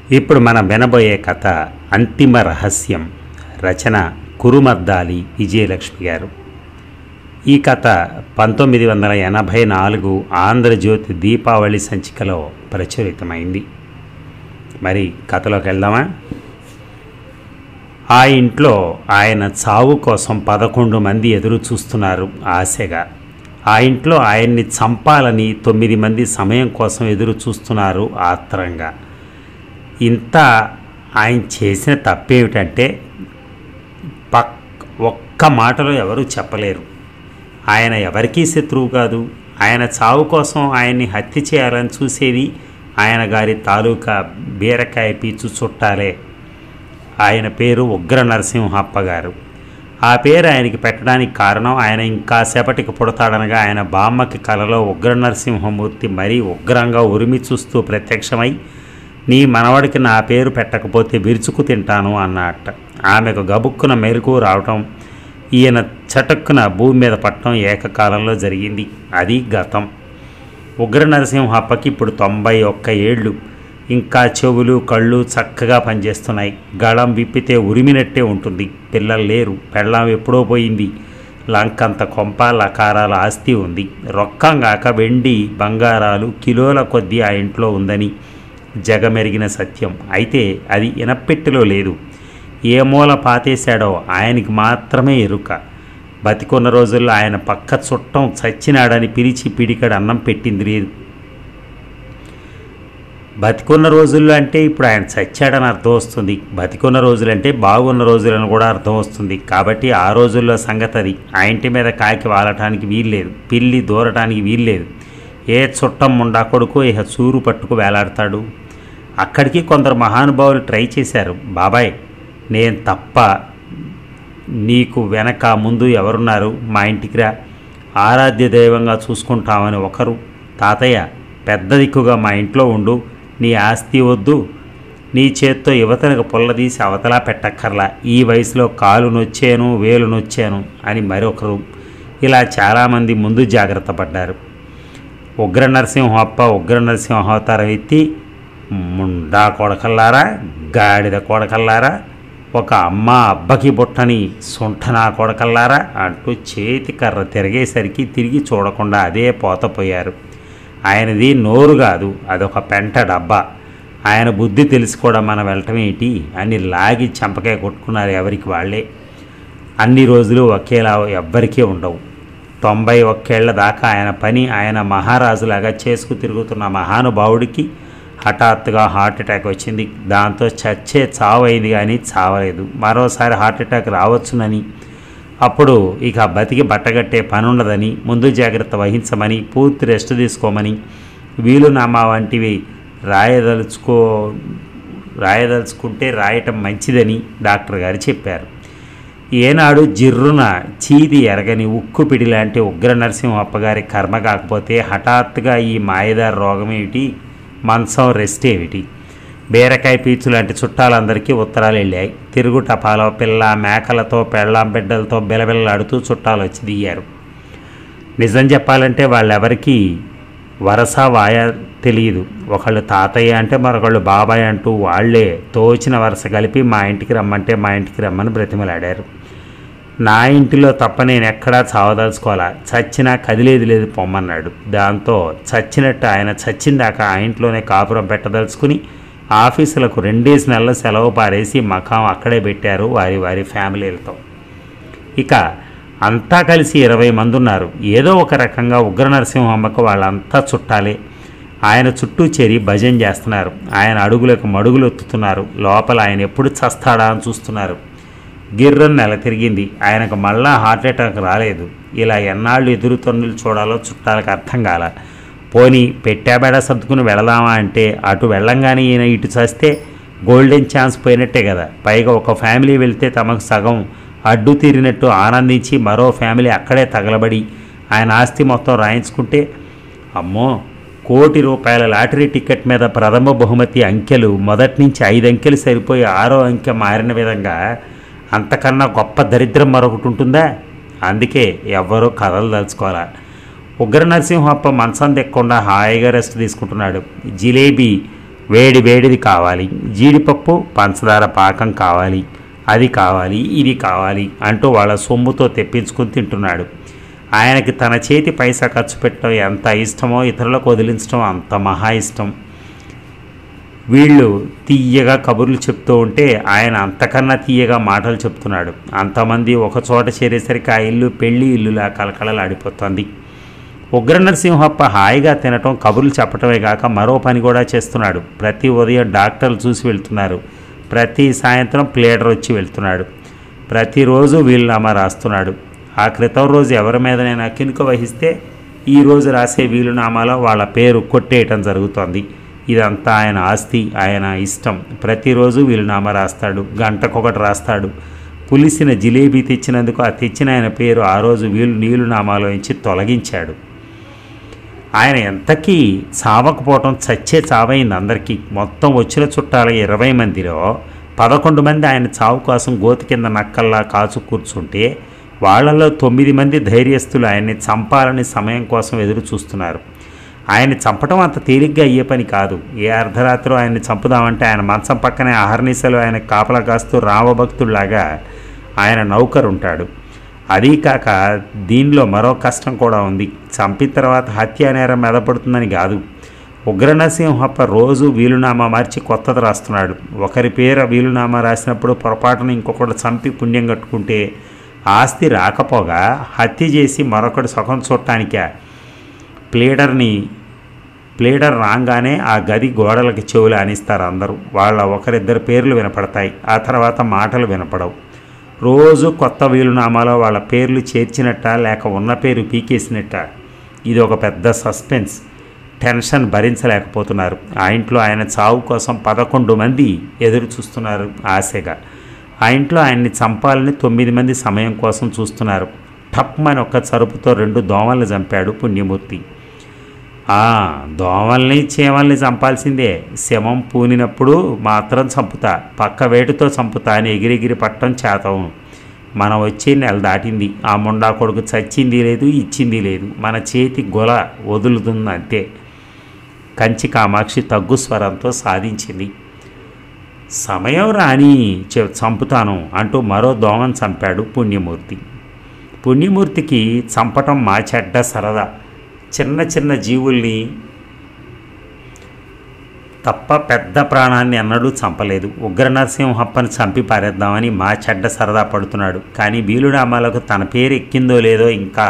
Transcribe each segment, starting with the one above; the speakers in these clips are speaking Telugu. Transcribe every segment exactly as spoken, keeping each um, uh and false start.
ఇప్పుడు మనం వినబోయే కథ అంతిమ రహస్యం. రచన కురుమద్దాలి విజయలక్ష్మి గారు. ఈ కథ పంతొమ్మిది వందల ఎనభై నాలుగు ఆంధ్రజ్యోతి దీపావళి సంచికలో ప్రచురితమైంది. మరి కథలోకి వెళ్దామా? ఆ ఇంట్లో ఆయన చావు కోసం పదకొండు మంది ఎదురు చూస్తున్నారు ఆశగా. ఆ ఇంట్లో ఆయన్ని చంపాలని తొమ్మిది మంది సమయం కోసం ఎదురు చూస్తున్నారు ఆత్రంగా. ఇంత ఆయన చేసిన తప్పేమిటంటే పక్ ఒక్క మాటలో ఎవరూ చెప్పలేరు. ఆయన ఎవరికీ శత్రువు కాదు. ఆయన చావు కోసం ఆయన్ని హత్య చేయాలని చూసేది ఆయన గారి తాలూకా బీరకాయ పీచు చుట్టాలే. ఆయన పేరు ఉగ్ర నరసింహప్ప గారు. ఆ పేరు ఆయనకి పెట్టడానికి కారణం ఆయన ఇంకా సేపటికి పుడతాడనగా ఆయన బామ్మకి కలలో ఉగ్ర నరసింహమూర్తి మరీ ఉగ్రంగా ఉరిమి చూస్తూ ప్రత్యక్షమై, నీ మనవడికి నా పేరు పెట్టకపోతే విరుచుకు తింటాను అన్నట్ట. ఆమెకు గబుక్కున మెలకు రావటం, ఈయన చటుక్కున భూమి మీద పట్టడం ఏకకాలంలో జరిగింది. అది గతం. ఉగ్ర నరసింహప్పకి ఇప్పుడు తొంభై ఒక్క ఏళ్ళు. ఇంకా చెవులు కళ్ళు చక్కగా పనిచేస్తున్నాయి. గళం విప్పితే ఉరిమినట్టే ఉంటుంది. పిల్లలు లేరు. పెళ్ళాం ఎప్పుడో పోయింది. లంకంత కొంప లకారాల ఆస్తి ఉంది. రొక్కంగాక వెండి బంగారాలు కిలోల కొద్దీ ఆ ఇంట్లో ఉందని జగమెరిగిన సత్యం. అయితే అది ఇనపెట్టెలో లేదు. ఏ మూల పాతేశాడో ఆయనకి మాత్రమే ఎరుక. బతికున్న రోజుల్లో ఆయన పక్క చుట్టం చచ్చినాడని పిలిచి పిడికడు అన్నం పెట్టింది లేదు. బతికున్న రోజుల్లో అంటే ఇప్పుడు ఆయన చచ్చాడని అర్థం వస్తుంది. బతికున్న రోజులంటే బాగున్న రోజులను కూడా అర్థం వస్తుంది. కాబట్టి ఆ రోజుల్లో సంగతి అది. ఆ ఇంటి మీద కాకి వాలటానికి వీల్లేదు. పిల్లి దూరటానికి వీల్లేదు. ఏ చుట్టం ముండా కొడుకు ఇహ చూరు పట్టుకు వేలాడతాడు. అక్కడికి కొందరు మహానుభావులు ట్రై చేశారు. బాబాయ్, నేను తప్ప నీకు వెనక ముందు ఎవరున్నారు? మా ఇంటికి రా, ఆరాధ్య దైవంగా చూసుకుంటామని ఒకరు. తాతయ్య, పెద్ద దిక్కుగా మా ఇంట్లో ఉండు, నీ ఆస్తి వద్దు, నీ చేత్తో యువతలకు పుల్లదీసి అవతలా పెట్టక్కర్లా, ఈ వయసులో కాలు నొచ్చాను వేలు నొచ్చాను అని మరొకరు. ఇలా చాలామంది ముందు జాగ్రత్త పడ్డారు. ఉగ్ర నరసింహప్ప ఉగ్ర నరసింహ అవతారం ఎత్తి, ముండా కొడకల్లారా, గాడిద కొడకల్లారా, ఒక అమ్మ అబ్బకి బుట్టని సుంఠనా కొడకల్లారా అంటూ చేతి కర్ర తిరిగేసరికి తిరిగి చూడకుండా అదే పోతపోయారు. ఆయనది నోరు కాదు, అదొక పెంట డబ్బా. ఆయన బుద్ధి తెలిసి కూడా మనం వెళ్ళటం ఏంటి అని లాగి చెంపకాయ కొట్టుకున్నారు ఎవరికి వాళ్ళే. అన్ని రోజులు ఒకేలా ఎవ్వరికీ ఉండవు. తొంభై ఒక్కేళ్ల దాకా ఆయన పని ఆయన మహారాజులాగా చేసుకు తిరుగుతున్న మహానుభావుడికి హఠాత్తుగా హార్ట్ అటాక్ వచ్చింది. దాంతో చచ్చే చావైంది కానీ చావలేదు. మరోసారి హార్ట్ అటాక్ రావచ్చునని, అప్పుడు ఇక బతికి బట్టగట్టే పని ఉండదని, ముందు జాగ్రత్త వహించమని, పూర్తి రెస్ట్ తీసుకోమని, వీలునామా వంటివి రాయదలుచుకో రాయదలుచుకుంటే రాయటం మంచిదని డాక్టర్ గారు చెప్పారు. ఏనాడు జిర్రున చీది ఎరగని ఉక్కు పిడి లాంటి ఉగ్ర నరసింహప్ప గారి కర్మ కాకపోతే హఠాత్తుగా ఈ మాయదారి రోగం ఏమిటి, మంచం రెస్ట్ ఏమిటి? బీరకాయ పీచు లాంటి చుట్టాలందరికీ ఉత్తరాలు వెళ్ళాయి. తిరుగు టపాలో పిల్ల మేకలతో పెళ్ళాం బిడ్డలతో బిలబిల్లాడుతూ చుట్టాలు వచ్చి దిగారు. నిజం చెప్పాలంటే వాళ్ళెవరికీ వరస వాయ తెలియదు. ఒకళ్ళు తాతయ్య అంటే మరొకళ్ళు బాబాయ్ అంటూ వాళ్లే తోచిన వరుస కలిపి మా ఇంటికి రమ్మంటే మా ఇంటికి రమ్మని బ్రతిమలాడారు. నా ఇంటిలో తప్ప నేను ఎక్కడా చావదలుచుకోవాలా, చచ్చినా కదిలేది లేదు పొమ్మన్నాడు. దాంతో చచ్చినట్టు ఆయన చచ్చిందాకా ఆ ఇంట్లోనే కాపురం పెట్టదలుచుకుని ఆఫీసులకు రెండేసి నెలల సెలవు పారేసి మకాం అక్కడే పెట్టారు వారి వారి ఫ్యామిలీలతో. ఇక అంతా కలిసి ఇరవై మంది ఉన్నారు. ఏదో ఒక రకంగా ఉగ్ర నరసింహమ్మకు వాళ్ళంతా చుట్టాలే. ఆయన చుట్టూ చేరి భజన చేస్తున్నారు. ఆయన అడుగులకు మడుగులు ఎత్తుతున్నారు. లోపల ఆయన ఎప్పుడు చస్తాడా అని చూస్తున్నారు. గిర్రన్ నెల తిరిగింది. ఆయనకు మళ్ళా హార్ట్ అటాక్ రాలేదు. ఇలా ఎన్నాళ్ళు ఎదురు తన్నులు చూడాలో చుట్టాలకు అర్థం కాల. పోనీ పెట్టాబేడ సర్దుకుని వెళదామా అంటే అటు వెళ్ళంగానే ఈయన ఇటు చేస్తే గోల్డెన్ ఛాన్స్ పోయినట్టే కదా. పైగా ఒక ఫ్యామిలీ వెళ్తే తమకు సగం అడ్డు తీరినట్టు ఆనందించి మరో ఫ్యామిలీ అక్కడే తగలబడి ఆయన ఆస్తి మొత్తం రాయించుకుంటే, అమ్మో, కోటి రూపాయల లాటరీ టికెట్ మీద ప్రథమ బహుమతి అంకెలు మొదటి నుంచి ఐదు అంకెలు సరిపోయి ఆరో అంకె మారిన విధంగా అంతకన్నా గొప్ప దరిద్రం మరొకటి ఉంటుందా? అందుకే ఎవ్వరూ కథలు దలుచుకోవాలా. ఉగ్ర నరసింహప్ప మంచం దెక్కకుండా హాయిగా రెస్ట్ తీసుకుంటున్నాడు. జిలేబీ వేడి వేడిది కావాలి, జీడిపప్పు పంచదార పాకం కావాలి, అది కావాలి, ఇది కావాలి అంటూ వాళ్ళ సొమ్ముతో తెప్పించుకుని తింటున్నాడు. ఆయనకి తన చేతి పైసా ఖర్చు పెట్టడం ఎంత ఇష్టమో ఇతరులకు వదిలించడం అంత మహా ఇష్టం. వీళ్ళు తీయగా కబుర్లు చెప్తూ ఉంటే ఆయన అంతకన్నా తీయగా మాటలు చెప్తున్నాడు. అంతమంది ఒక చోట చేరేసరికి ఆ ఇల్లు పెళ్లి ఇల్లులా కలకలలాడిపోతుంది. ఉగ్ర నరసింహప్ప హాయిగా తినటం, కబుర్లు చెప్పటమే కాక మరో పని కూడా చేస్తున్నాడు. ప్రతి ఉదయం డాక్టర్లు చూసి వెళ్తున్నారు, ప్రతి సాయంత్రం ప్లేడర్ వచ్చి వెళ్తున్నాడు, ప్రతిరోజు వీలునామా రాస్తున్నాడు. ఆ క్రితం రోజు ఎవరి మీదనైనా కినుక వహిస్తే ఈరోజు రాసే వీలునామాలో వాళ్ళ పేరు కొట్టేయటం జరుగుతోంది. ఇదంతా ఆయన ఆస్తి, ఆయన ఇష్టం. ప్రతిరోజు వీలునామా రాస్తాడు, గంటకొకటి రాస్తాడు. పులిసిన జిలేబీ తెచ్చినందుకు ఆ తెచ్చిన ఆయన పేరు ఆ రోజు వీలు నీలునామాలోంచి తొలగించాడు. ఆయన ఎంతకీ చావకపోవటం చచ్చే చావైంది అందరికీ. మొత్తం వచ్చిన చుట్టాల ఇరవై మందిలో పదకొండు మంది ఆయన చావు కోసం గోతి కింద నక్కల్లా కాచు కూర్చుంటే వాళ్లలో తొమ్మిది మంది ధైర్యస్తులు ఆయన్ని చంపాలని సమయం కోసం ఎదురు చూస్తున్నారు. ఆయన్ని చంపడం అంత తేలిగ్గా అయ్యే పని కాదు. ఏ అర్ధరాత్రి ఆయన్ని చంపుదామంటే ఆయన మంచం పక్కనే అహర్నిశలు ఆయన కాపలా కాస్తూ రామభక్తుల్లాగా ఆయన నౌకరు ఉంటాడు. అదీ కాక దీనిలో మరో కష్టం కూడా ఉంది. చంపిన తర్వాత హత్యా నేరం మెదపడుతుందని కాదు. ఉగ్ర నరసింహప్ప రోజు వీలునామా మార్చి కొత్తది రాస్తున్నాడు. ఒకరి పేర వీలునామా రాసినప్పుడు పొరపాటున ఇంకొకటి చంపి పుణ్యం కట్టుకుంటే ఆస్తి రాకపోగా హత్య చేసి మరొకటి సుఖం చూడటానికే. ప్లేడర్ని ప్లేడర్ రాగానే ఆ గది గోడలకి చెవులు ఆనిస్తారు అందరూ. వాళ్ళ ఒకరిద్దరు పేర్లు వినపడతాయి, ఆ తర్వాత మాటలు వినపడవు. రోజు కొత్త వీలునామాలో వాళ్ళ పేర్లు చేర్చినట్ట లేక ఉన్న పేరు పీకేసినట్ట. ఇది ఒక పెద్ద సస్పెన్స్. టెన్షన్ భరించలేకపోతున్నారు. ఆ ఇంట్లో ఆయన చావు కోసం పదకొండు మంది ఎదురు చూస్తున్నారు ఆశగా. ఆ ఇంట్లో ఆయన్ని చంపాలని తొమ్మిది మంది సమయం కోసం చూస్తున్నారు. టప్మని ఒక్క చరుపుతో రెండు దోమల్ని చంపాడు పుణ్యమూర్తి. ఆ దోమల్ని చీమల్ని చంపాల్సిందే. శవం పూనినప్పుడు మాత్రం చంపుతా, పక్క వేటుతో చంపుతా అని ఎగిరెగిరి పట్టడం చేతవును. మనం వచ్చే నెల దాటింది. ఆ ముండా కొడుకు చచ్చింది లేదు, ఇచ్చింది లేదు. మన చేతి గొల వదులుతుంది అంతే. కంచి కామాక్షి తగ్గు స్వరంతో సాధించింది. సమయం రాని చంపుతాను అంటూ మరో దోమను చంపాడు పుణ్యమూర్తి. పుణ్యమూర్తికి చంపటం మా చెడ్డ సరదా. చిన్న చిన్న జీవుల్ని తప్ప పెద్ద ప్రాణాన్ని అన్నడూ చంపలేదు. ఉగ్ర నరసింహప్పని చంపి పారేద్దామని మా చెడ్డ సరదా పడుతున్నాడు. కానీ వీలునామాలకు తన పేరు ఎక్కిందో లేదో ఇంకా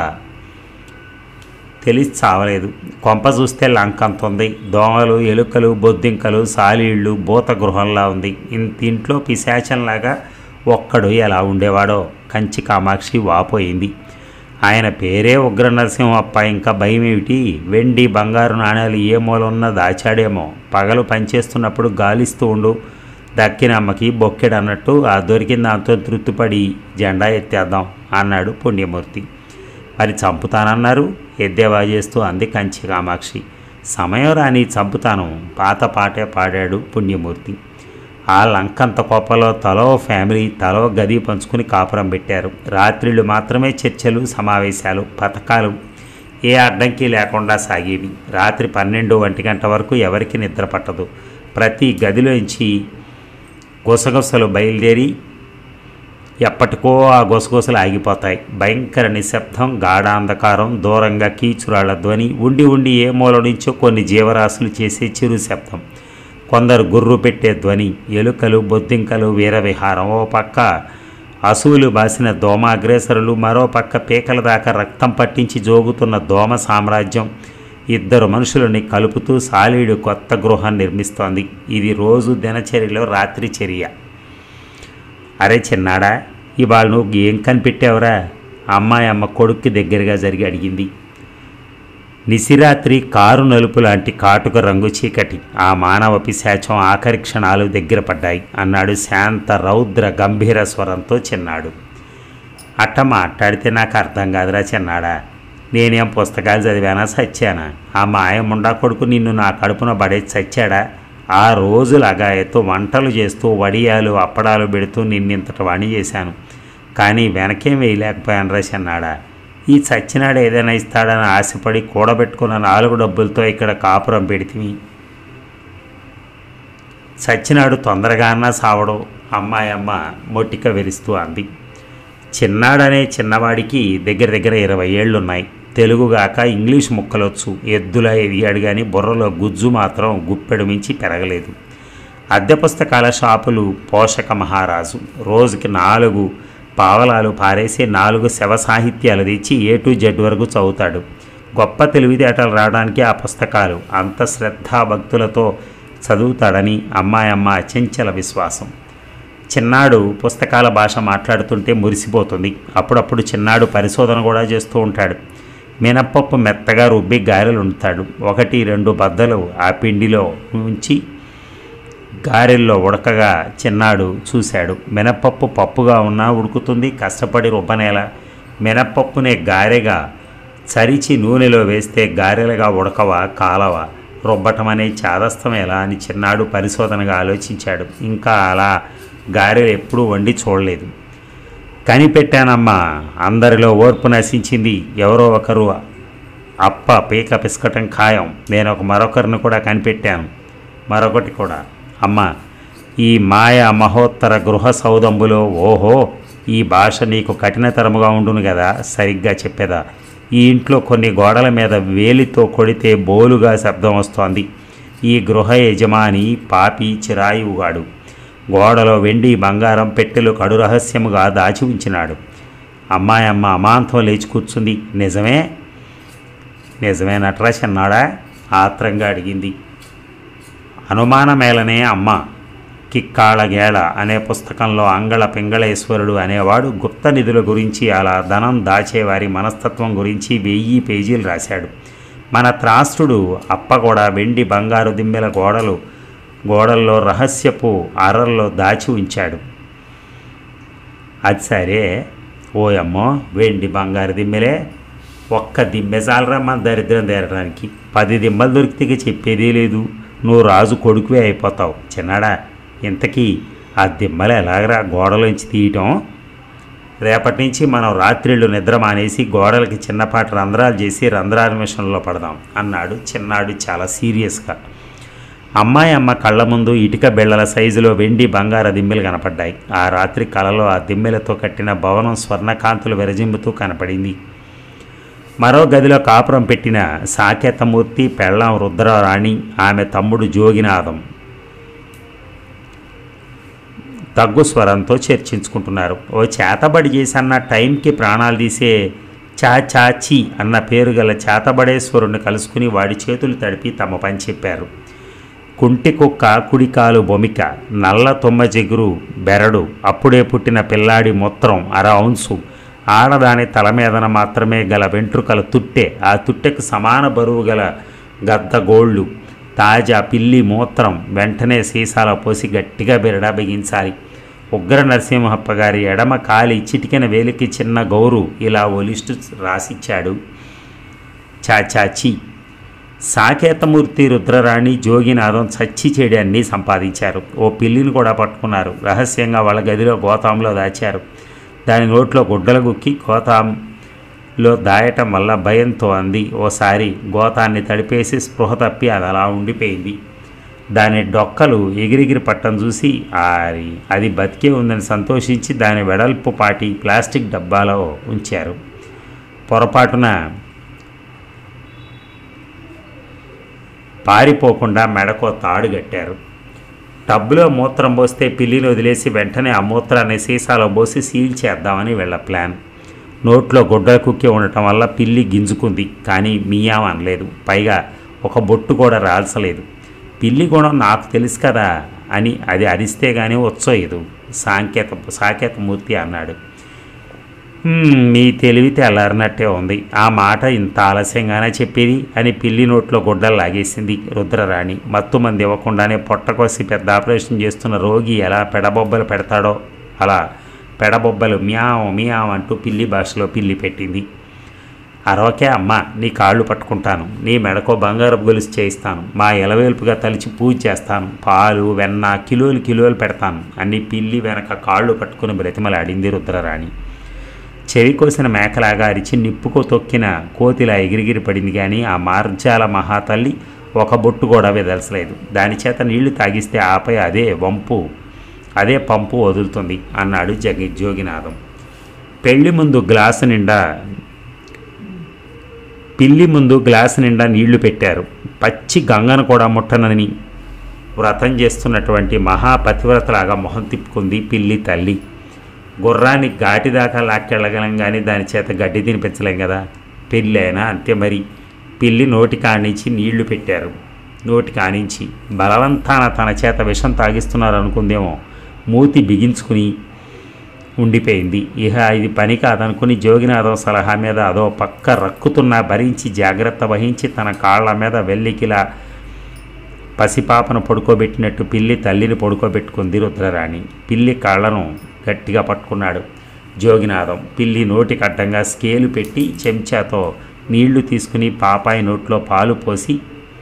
తెలిసి చావలేదు. కొంప చూస్తే లంకంత ఉంది. దోమలు, ఎలుకలు, బొద్దింకలు, సాలీళ్ళు, భూత గృహంలా ఉంది. ఇంత ఇంట్లో పిశాచంలాగా ఒక్కడు ఎలా ఉండేవాడో కంచి కామాక్షి వాపోయింది. ఆయన పేరే ఉగ్ర నరసింహప్ప. ఇంకా భయం ఏమిటి? వెండి బంగారు నాణ్యాలు ఏ మూలన్నా దాచాడేమో. పగలు పనిచేస్తున్నప్పుడు గాలిస్తూ ఉండు, దక్కిన అమ్మకి బొక్కెడు అన్నట్టు ఆ దొరికిన దాంతో తృప్తిపడి జెండా ఎత్తేద్దాం అన్నాడు పుణ్యమూర్తి. మరి చంపుతానన్నారు ఎద్దేవా చేస్తూ అంది కంచి కామాక్షి. సమయం రాని చంపుతాను పాత పాటే పాడాడు పుణ్యమూర్తి. ఆ లంకంత కోపలో తలో ఫ్యామిలీ తలో గది పంచుకుని కాపురం పెట్టారు. రాత్రిళ్ళు మాత్రమే చర్చలు, సమావేశాలు, పథకాలు ఏ అడ్డంకి లేకుండా సాగేవి. రాత్రి పన్నెండు ఒంటి గంట వరకు ఎవరికి నిద్ర పట్టదు. ప్రతి గదిలోంచి గుసగుసలు బయలుదేరి ఎప్పటికో ఆ గుసగుసలు ఆగిపోతాయి. భయంకర నిశ్శబ్దం, గాఢాంధకారం, దూరంగా కీచురాళ్ల ధ్వని, ఉండి ఉండి ఏ మూల నుంచో కొన్ని జీవరాశులు చేసే చిరు శబ్దం, కొందరు గుర్రు పెట్టే ధ్వని, ఎలుకలు, బొద్దింకలు, వీరవిహారం. ఓ పక్క అసువులు బాసిన దోమ అగ్రేసరులు, మరో పక్క పీకల దాకా రక్తం పట్టించి జోగుతున్న దోమ సామ్రాజ్యం. ఇద్దరు మనుషులని కలుపుతూ సాలీడు కొత్త గృహం నిర్మిస్తోంది. ఇది రోజు దినచర్యలో రాత్రి చర్య. అరే చిన్నాడా, ఇవాళ నువ్వు ఏం కనిపెట్టావురా? అమ్మాయి అమ్మ కొడుక్కి దగ్గరగా జరిగి అడిగింది. నిశిరాత్రి కారు నలుపు లాంటి కాటుక రంగు చీకటి. ఆ మానవ పిశాచం ఆఖరి క్షణాలు దగ్గర పడ్డాయి అన్నాడు శాంత రౌద్ర గంభీర స్వరంతో చిన్నాడు. అట్ట మాట్లాడితే నాకు అర్థం కాదురా చిన్నాడా. నేనేం పుస్తకాలు చదివానా, చచ్చానా? ఆ మాయముండా కొడుకు నిన్ను నా కడుపున పడేసి చచ్చాడా? ఆ రోజు లగాయతో వంటలు చేస్తూ వడియాలు అప్పడాలు పెడుతూ నిన్నింతటి వాణి చేశాను. కానీ వెనకేం వేయలేకపోయాను రా చిన్నాడా. ఈ చచ్చినాడు ఏదైనా ఇస్తాడని ఆశపడి కూడబెట్టుకున్న నాలుగు డబ్బులతో ఇక్కడ కాపురం పెడితివి. సచ్చినాడు తొందరగా అన్నా సావడం అమ్మాయమ్మ మొట్టిక వెలుస్తూ అంది. చిన్నాడనే చిన్నవాడికి దగ్గర దగ్గర ఇరవై ఏళ్ళున్నాయి. తెలుగుగాక ఇంగ్లీష్ ముక్కలొచ్చు. ఎద్దులా ఎదిగాడు కానీ బుర్రలో గుజ్జు మాత్రం గుప్పెడు మించి పెరగలేదు. అద్దె పుస్తకాల షాపులు పోషక మహారాజు. రోజుకి నాలుగు పావలాలు పారేసి నాలుగు శవ సాహిత్యాలు తెచ్చి ఏ టు జెడ్ వరకు చదువుతాడు. గొప్ప తెలివితేటలు రావడానికి ఆ పుస్తకాలు అంత శ్రద్ధాభక్తులతో చదువుతాడని అమ్మాయమ్మ అచంచల విశ్వాసం. చిన్నాడు పుస్తకాల భాష మాట్లాడుతుంటే మురిసిపోతుంది. అప్పుడప్పుడు చిన్నాడు పరిశోధన కూడా చేస్తూ ఉంటాడు. మినప్పప్పు మెత్తగా రుబ్బి గారెలు వండుతాడు. ఒకటి రెండు బద్దలు ఆ పిండిలో ఉంచి గారెల్లో ఉడకగా చిన్నాడు చూశాడు. మినప్పప్పు పప్పుగా ఉన్నా ఉడుకుతుంది, కష్టపడి రుబ్బనేల. మినప్పప్పునే గారెగా చరిచి నూనెలో వేస్తే గారెలుగా ఉడకవా కాలవా? రుబ్బటం అనే చాదస్తం ఎలా అని చిన్నాడు పరిశోధనగా ఆలోచించాడు. ఇంకా అలా గారెలు ఎప్పుడూ వండి చూడలేదు. కనిపెట్టానమ్మా. అందరిలో ఓర్పు నశించింది. ఎవరో ఒకరు అప్ప పీక పిసకటం ఖాయం. నేను ఒక మరొకరిని కూడా కనిపెట్టాను. మరొకటి కూడా అమ్మ, ఈ మాయా మహోత్తర గృహ సౌదంబులో ఓహో, ఈ భాష నీకు కఠినతరముగా ఉండును కదా. సరిగ్గా చెప్పేదా? ఈ ఇంట్లో కొన్ని గోడల మీద వేలితో కొడితే బోలుగా శబ్దం వస్తోంది. ఈ గృహ యజమాని పాపి చిరాయువుగాడు. గోడలో వెండి బంగారం పెట్టెలు కడు రహస్యముగా దాచి ఉంచినాడు. అమ్మాయమ్మ అమాంతం లేచి కూర్చుంది. నిజమే నిజమే నటరాజ్ అన్నాడా? ఆత్రంగా అడిగింది. అనుమానమేళనే అమ్మ. కిక్కాళగేళ అనే పుస్తకంలో అంగళ పింగళేశ్వరుడు అనేవాడు గుప్త నిధుల గురించి, అలా ధనం దాచేవారి మనస్తత్వం గురించి వెయ్యి పేజీలు రాశాడు. మన త్రాష్ట్రుడు అప్ప కూడా వెండి బంగారు దిమ్మెల గోడలు గోడల్లో రహస్యపు అరల్లో దాచి ఉంచాడు. అది సరే ఓయమ్మో, వెండి బంగారు దిమ్మెలే. ఒక్క దిమ్మె చాలరా మన దరిద్రం తీరడానికి. పది దిమ్మలు దొరికితే చెప్పేదే లేదు. నువ్వు రాజు కొడుకువే అయిపోతావు. చిన్నాడా, ఇంతకీ ఆ దిమ్మలు ఎలాగరా గోడలోంచి తీయటం? రేపటి నుంచి మనం రాత్రిళ్ళు నిద్ర మానేసి గోడలకి చిన్నపాటి రంధ్రాలు చేసి రంధ్రాల మిషన్లో పడదాం అన్నాడు చిన్నాడు చాలా సీరియస్గా. అమ్మాయి అమ్మ కళ్ళ ముందు ఇటుక బిళ్ళల సైజులో వెండి బంగార దిమ్మెలు కనపడ్డాయి. ఆ రాత్రి కలలో ఆ దిమ్మెలతో కట్టిన భవనం స్వర్ణకాంతులు విరజిమ్ముతూ కనపడింది. మరో గదిలో కాపురం పెట్టిన సాకేతమూర్తి, పెళ్ళాం రుద్రరాణి, ఆమె తమ్ముడు జోగినాథం తగ్గు స్వరంతో చర్చించుకుంటున్నారు. ఓ చేతబడి చేసి అన్న టైంకి ప్రాణాలు తీసే చాచాచి అన్న పేరు గల చేతబడేశ్వరుణ్ణి కలుసుకుని వాడి చేతులు తడిపి తమ పని చెప్పారు. కుంటి కుక్క, కుడికాలు బొమిక, నల్ల తొమ్మ జిగురు బెరడు, అప్పుడే పుట్టిన పిల్లాడి మూత్రం అర ఔన్సు, ఆడదాని తల మీదన మాత్రమే గల వెంట్రుకల తుట్టె, ఆ తుట్టెకు సమాన బరువు గల గద్దగోళ్ళు, తాజా పిల్లి మూత్రం వెంటనే సీసాలో పోసి గట్టిగా బెరడా బిగించాలి. ఉగ్ర నరసింహప్ప గారి ఎడమ కాలి చిటికెన వేలికి చిన్న గౌరు, ఇలా ఓ లిస్టు రాసిచ్చాడు. చాచాచి. సాకేతమూర్తి, రుద్రరాణి, జోగినాథం చచ్చి చెడి అన్నీ సంపాదించారు. ఓ పిల్లిని కూడా పట్టుకున్నారు. రహస్యంగా వాళ్ళ గదిలో గోతాంలో దాచారు. దాని నోట్లో గుడ్డలు గుక్కి గోతాంలో దాయటం వల్ల భయంతో అంది. ఓసారి గోతాన్ని తడిపేసి స్పృహ తప్పి అది అలా ఉండిపోయింది. దాని డొక్కలు ఎగిరిగిరి పట్టం చూసి ఆరి అది బతికే ఉందని సంతోషించి దాని వెడల్పు పాటి ప్లాస్టిక్ డబ్బాలో ఉంచారు. పొరపాటున పారిపోకుండా మెడకో తాడు కట్టారు. టబ్బులో మూత్రం పోస్తే పిల్లిని వదిలేసి వెంటనే ఆ మూత్రాన్ని సీసాలో పోసి సీల్ చేద్దామని వీళ్ళ ప్లాన్. నోట్లో గుడ్డల కుక్కి ఉండటం వల్ల పిల్లి గింజుకుంది, కానీ మియాం అనలేదు. పైగా ఒక బొట్టు కూడా రాల్చలేదు. పిల్లి గుణం నాకు తెలుసు కదా అని అది అరిస్తే కానీ వచ్చోయదు. సాంకేత సాకేతమూర్తి అన్నాడు. మీ తెలివితే అల్లారినట్టే ఉంది. ఆ మాట ఇంత ఆలస్యంగానే చెప్పేది అని పిల్లి నోట్లో గుడ్డలు లాగేసింది రుద్రరాణి. మత్తు మంది ఇవ్వకుండానే పొట్టకోసి పెద్ద ఆపరేషన్ చేస్తున్న రోగి ఎలా పెడబొబ్బలు పెడతాడో అలా పెడబొబ్బలు మియావ్ మియావ్ అంటూ పిల్లి భాషలో పిల్లి పెట్టింది. అరవకే అమ్మ, నీ కాళ్ళు పట్టుకుంటాను, నీ మెడకో బంగారపు గొలుసు చేయిస్తాను, మా ఎలవేల్పుగా తలిచి పూజ చేస్తాను, పాలు వెన్న కిలోలు కిలోలు పెడతాను అని పిల్లి వెనక కాళ్ళు పట్టుకుని బ్రతిమలాడింది రుద్రరాణి. చెవి కోసిన మేకలాగా అరిచి నిప్పుకో తొక్కిన కోతిలా ఎగిరిగిరి పడింది. కానీ ఆ మార్జాల మహాతల్లి ఒక బొట్టు కూడా వెదల్చలేదు. దాని చేత నీళ్లు తాగిస్తే ఆపై అదే వంపు అదే పంపు వదులుతుంది అన్నాడు జగి జోగినాథం. పెళ్లి ముందు గ్లాసు నిండా పిల్లి ముందు గ్లాసు నిండా నీళ్లు పెట్టారు. పచ్చి గంగను కూడా ముట్టనని వ్రతం చేస్తున్నటువంటి మహాపతివ్రతలాగా మొహం తిప్పుకుంది పిల్లి తల్లి. గుర్రాన్ని ఘాటి దాకా లాక్కెళ్ళగలం కానీ దాని చేత గడ్డి తినిపించలేం కదా. పెళ్ళి అయినా అంతే మరి. పిల్లి నోటి కానించి నీళ్లు పెట్టారు. నోటి కానించి బలవంతాన తన చేత విషం తాగిస్తున్నారు అనుకుందేమో. మూతి బిగించుకుని ఉండిపోయింది. ఇహ ఇది పని కాదనుకుని జోగినాథం సలహా మీద అదో పక్క రక్కుతున్నా భరించి జాగ్రత్త వహించి తన కాళ్ల మీద వెల్లికిలా పసిపాపను పడుకోబెట్టినట్టు పిల్లి తల్లిని పడుకోబెట్టుకుంది రుద్రరాణి. పిల్లి కాళ్లను గట్టిగా పట్టుకున్నాడు జోగినాథం. పిల్లి నోటికి అడ్డంగా స్కేలు పెట్టి చెంచాతో నీళ్లు తీసుకుని పాపాయి నోట్లో పాలు పోసి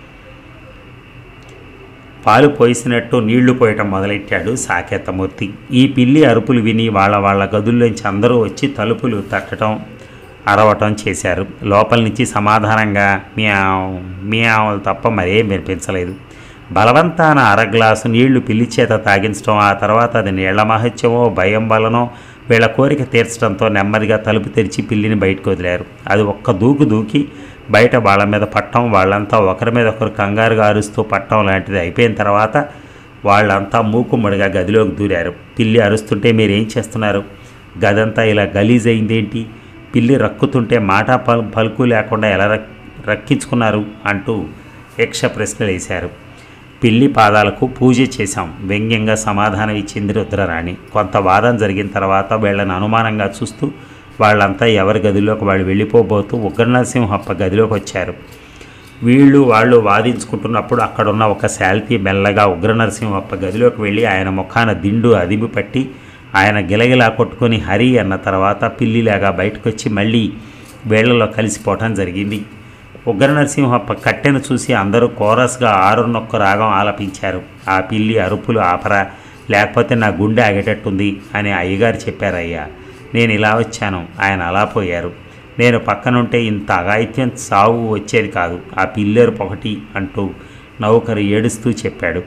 పాలు పోసినట్టు నీళ్లు పోయటం మొదలెట్టాడు సాకేతమూర్తి. ఈ పిల్లి అరుపులు విని వాళ్ళ వాళ్ళ గదుల్లోంచి అందరూ వచ్చి తలుపులు తట్టడం అరవటం చేశారు. లోపల నుంచి సమాధానంగా మియావ్ మియావులు తప్ప మరేం వినిపించలేదు. బలవంతాన అర గ్లాసు నీళ్లు పిల్లి చేత తాగించడం, ఆ తర్వాత అది నీళ్ల మహత్యమో భయం వలనో వీళ్ళ కోరిక తీర్చడంతో నెమ్మదిగా తలుపు తెరిచి పిల్లిని బయటకు వదిలారు. అది ఒక్క దూకు దూకి బయట వాళ్ళ మీద పట్టడం, వాళ్ళంతా ఒకరి మీద ఒకరు కంగారుగా అరుస్తూ పట్టడం లాంటిది అయిపోయిన తర్వాత వాళ్ళంతా మూకుమ్మడిగా గదిలోకి దూరారు. పిల్లి అరుస్తుంటే మీరేం చేస్తున్నారు? గదంతా ఇలా గలీజ్ అయిందేంటి? పిల్లి రక్కుతుంటే మాట పలు పలుకు లేకుండా ఎలా రక్కించుకున్నారు అంటూ యక్ష ప్రశ్నలు వేశారు. పిల్లి పాదాలకు పూజ చేశాం వ్యంగ్యంగా సమాధానం ఇచ్చింది రుద్రరాణి. కొంత వాదం జరిగిన తర్వాత వీళ్ళని అనుమానంగా చూస్తూ వాళ్ళంతా ఎవరి గదిలోకి వాళ్ళు వెళ్ళిపోబోతూ ఉగ్రనరసింహప్ప గదిలోకి వచ్చారు. వీళ్ళు వాళ్ళు వాదించుకుంటున్నప్పుడు అక్కడున్న ఒక శాల్తీ మెల్లగా ఉగ్రనరసింహప్ప గదిలోకి వెళ్ళి ఆయన ముఖాన దిండు అదిమి పట్టి ఆయన గిలగిలా కొట్టుకొని హరి అన్న తర్వాత పిల్లిలాగా బయటకు వచ్చి మళ్ళీ వేళ్లలో కలిసిపోవటం జరిగింది. ఉగ్రనరసింహప్ప కట్టెను చూసి అందరూ కోరస్గా ఆరున్నొక్క రాగం ఆలపించారు. ఆ పిల్లి అరుపులు ఆపరా, లేకపోతే నా గుండె ఆగేటట్టుంది అని అయ్యగారు చెప్పారయ్యా. నేను ఇలా వచ్చాను, ఆయన అలా పోయారు. నేను పక్కనుంటే ఇంత అఘాయిత్యం సావు వచ్చేది కాదు. ఆ పిల్లేరు పొగటి అంటూ నౌకరు ఏడుస్తూ చెప్పాడు.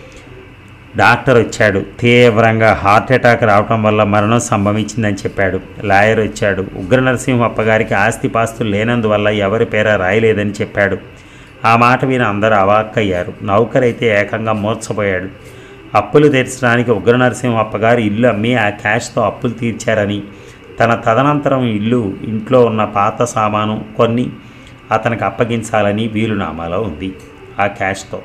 డాక్టర్ వచ్చాడు. తీవ్రంగా హార్ట్ అటాక్ రావటం వల్ల మరణం సంభవించిందని చెప్పాడు. లాయర్ వచ్చాడు. ఉగ్రనరసింహప్ప గారికి ఆస్తిపాస్తులు లేనందువల్ల ఎవరి పేర రాయలేదని చెప్పాడు. ఆ మాట విని అందరూ అవాక్కయ్యారు. నౌకరైతే ఏకంగా మూర్చపోయాడు. అప్పులు తీర్చడానికి ఉగ్రనరసింహప్ప గారు ఇల్లు అమ్మి ఆ క్యాష్తో అప్పులు తీర్చారని, తన తదనంతరం ఇల్లు ఇంట్లో ఉన్న పాత సామాను కొన్ని అతనికి అప్పగించాలని వీలునామాలో ఉంది. ఆ క్యాష్తో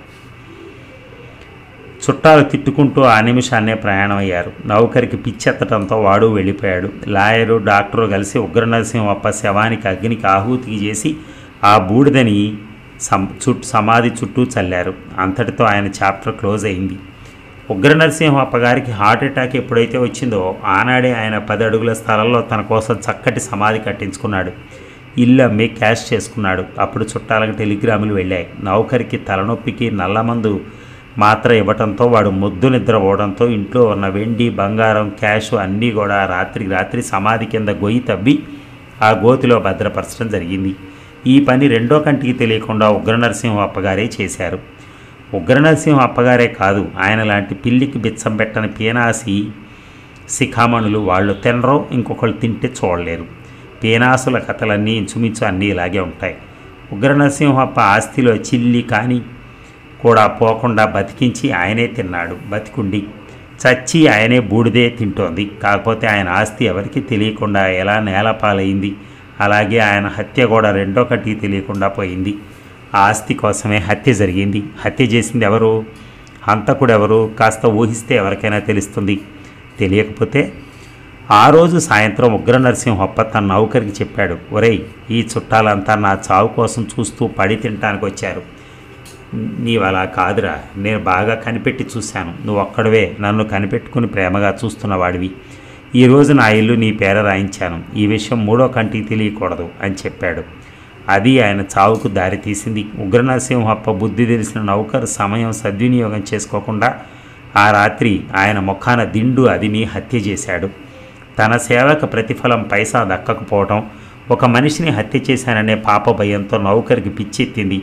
చుట్టాలు తిట్టుకుంటూ ఆ నిమిషాన్నే ప్రయాణం అయ్యారు. నౌకరికి పిచ్చెత్తడంతో వాడు వెళ్ళిపోయాడు. లాయరు డాక్టరు కలిసి ఉగ్రనరసింహప్ప శవానికి అగ్నికి ఆహుతికి చేసి ఆ బూడిదని సం చుట్టూ సమాధి చుట్టూ చల్లారు. అంతటితో ఆయన చాప్టర్ క్లోజ్ అయింది. ఉగ్రనరసింహప్ప గారికి హార్ట్ అటాక్ ఎప్పుడైతే వచ్చిందో ఆనాడే ఆయన పది అడుగుల స్థలంలో తన కోసం చక్కటి సమాధి కట్టించుకున్నాడు. ఇల్లు అమ్మి క్యాష్ చేసుకున్నాడు. అప్పుడు చుట్టాలకు టెలిగ్రాములు వెళ్ళాయి. నౌకరికి తలనొప్పికి నల్లమందు మాత్ర ఇవ్వడంతో వాడు ముద్దు నిద్ర పోవడంతో ఇంట్లో ఉన్న వెండి బంగారం క్యాష్ అన్నీ కూడా రాత్రికి రాత్రి సమాధి కింద గొయ్యి తవ్వి ఆ గోతిలో భద్రపరచడం జరిగింది. ఈ పని రెండో కంటికి తెలియకుండా ఉగ్రనరసింహప్ప గారే చేశారు. ఉగ్రనరసింహప్ప గారే కాదు, ఆయన లాంటి పిల్లికి బిచ్చం పెట్టని పీనాసి శిఖామణులు వాళ్ళు తినరో ఇంకొకళ్ళు తింటే చూడలేరు. పీనాసుల కథలన్నీ ఇంచుమించు అన్నీ ఇలాగే ఉంటాయి. ఉగ్రనరసింహప్ప ఆస్తిలో చిల్లి కానీ కూడా పోకుండా బతికించి ఆయనే తిన్నాడు. బతికుండి చచ్చి ఆయనే బూడిదే తింటోంది. కాకపోతే ఆయన ఆస్తి ఎవరికి తెలియకుండా ఎలా నేలపాలైంది, అలాగే ఆయన హత్య కూడా రెండో కంటికి తెలియకుండా పోయింది. ఆ ఆస్తి కోసమే హత్య జరిగింది. హత్య చేసింది ఎవరు, హంతకుడు ఎవరు కాస్త ఊహిస్తే ఎవరికైనా తెలుస్తుంది. తెలియకపోతే ఆ రోజు సాయంత్రం ఉగ్రనరసింహప్ప తన నౌకరికి చెప్పాడు, ఒరేయ్ ఈ చుట్టాలంతా నా చావు కోసం చూస్తూ పడి తినటానికి వచ్చారు. నీవు అలా కాదురా, నేను బాగా కనిపెట్టి చూశాను. నువ్వు ఒక్కడవే నన్ను కనిపెట్టుకుని ప్రేమగా చూస్తున్న వాడివి. ఈరోజు నా ఇల్లు నీ పేర రాయించాను. ఈ విషయం మూడో కంటికి తెలియకూడదు అని చెప్పాడు. అది ఆయన చావుకు దారితీసింది. ఉగ్రనరసింహప్ప బుద్ధి తెలిసిన నౌకరు సమయం సద్వినియోగం చేసుకోకుండా ఆ రాత్రి ఆయన ముఖాన దిండు అదిమి హత్య చేశాడు. తన సేవకు ప్రతిఫలం పైసా దక్కకపోవటం, ఒక మనిషిని హత్య చేశాననే పాప భయంతో నౌకరికి పిచ్చెత్తింది.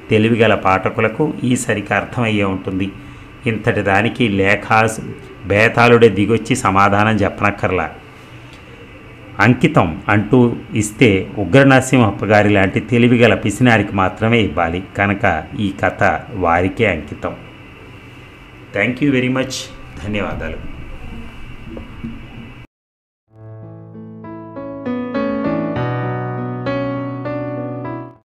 తెలివిగల పాఠకులకు ఈసరికి అర్థమయ్యే ఉంటుంది. ఇంతటి దానికి లేఖాస్ బేతాళుడే దిగొచ్చి సమాధానం చెప్పనక్కర్లా. అంకితం అంటూ ఇస్తే ఉగ్ర నరసింహప్ప గారి లాంటి తెలివిగల పిసినారికి మాత్రమే ఇవ్వాలి కనుక ఈ కథ వారికే అంకితం. Thank you very much. ధన్యవాదాలు.